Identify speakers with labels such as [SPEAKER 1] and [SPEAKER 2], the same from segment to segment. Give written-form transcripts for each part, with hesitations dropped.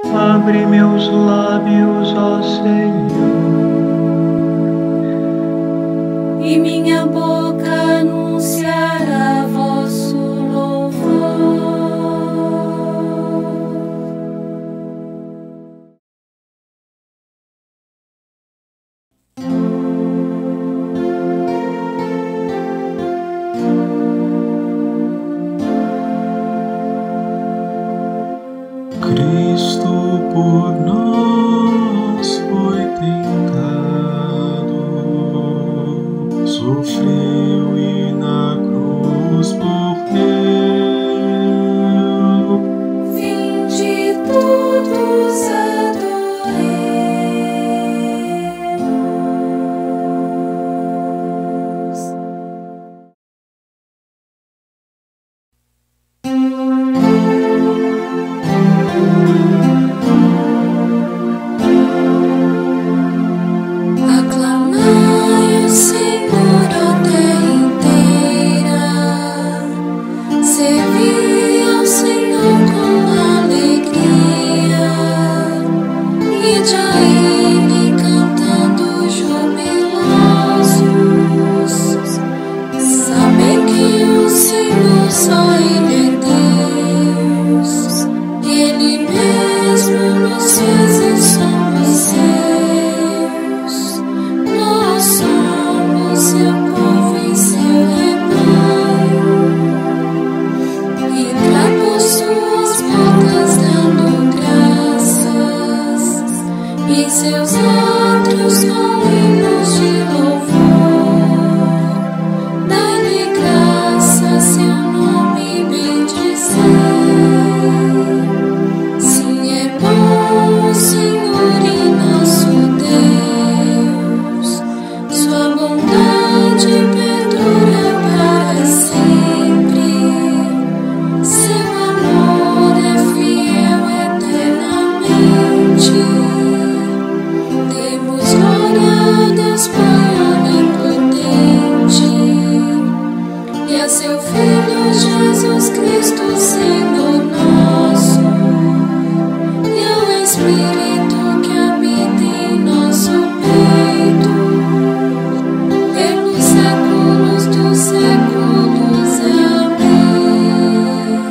[SPEAKER 1] Abre meus lábios, ó Senhor,
[SPEAKER 2] e minha boca anunciará vosso louvor.
[SPEAKER 3] Cristo por nós foi tentado, sofreu e na cruz morreu.
[SPEAKER 2] Vinde todos adoremos. Aclamai o Senhor, ó terra inteira, servi ao Senhor com alegria, ide a Ele cantando jubilosos, sabem que o Senhor só Ele é Deus, Ele mesmo nos fez e somos seus. Nós somos seu povo e seu rebanho, entra por suas portas dando graças, e seus átrios com hinos de louvor. Dai-lhe graça, seu nome bendizer. Sim, é bom o Senhor e nosso Deus, sua bondade perdura para sempre, seu amor é fiel eternamente. Demos glória a Deus Pai onipotente e a seu Filho Jesus Cristo, Senhor nosso, e ao Espírito que habita em nosso peito, pelos séculos dos séculos. Amém.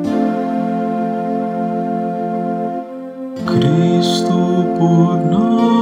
[SPEAKER 3] Cristo por nós